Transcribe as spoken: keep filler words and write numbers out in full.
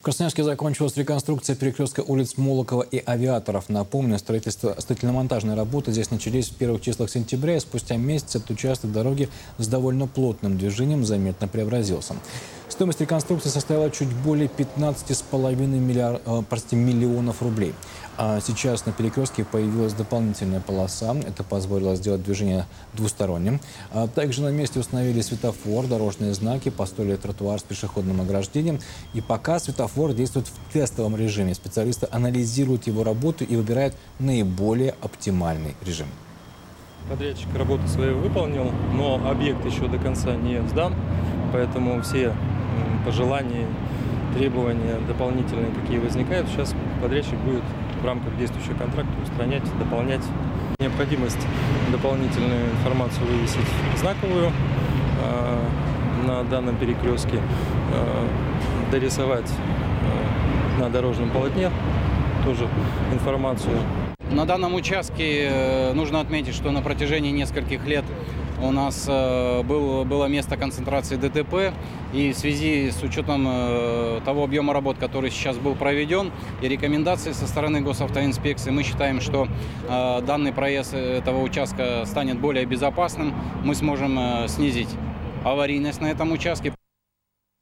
В Красноярске закончилась реконструкция перекрестка улиц Молокова и Авиаторов. Напомню, строительство, строительно-монтажные работы здесь начались в первых числах сентября, и спустя месяц этот участок дороги с довольно плотным движением заметно преобразился. Стоимость реконструкции составила чуть более пятнадцати с половиной миллиар... прости, миллионов рублей. А сейчас на перекрестке появилась дополнительная полоса. Это позволило сделать движение двусторонним. А также на месте установили светофор, дорожные знаки, построили тротуар с пешеходным ограждением. И пока светофор действует в тестовом режиме. Специалисты анализируют его работу и выбирают наиболее оптимальный режим. Подрядчик работу свою выполнил, но объект еще до конца не сдан, поэтому все пожелания, требования дополнительные, какие возникают, сейчас подрядчик будет в рамках действующего контракта устранять, дополнять. Необходимость дополнительную информацию вывесить знаковую э, на данном перекрестке, э, дорисовать э, на дорожном полотне тоже информацию. На данном участке нужно отметить, что на протяжении нескольких лет у нас был, было место концентрации ДТП, и в связи с учетом того объема работ, который сейчас был проведен, и рекомендации со стороны госавтоинспекции, мы считаем, что данный проезд этого участка станет более безопасным, мы сможем снизить аварийность на этом участке.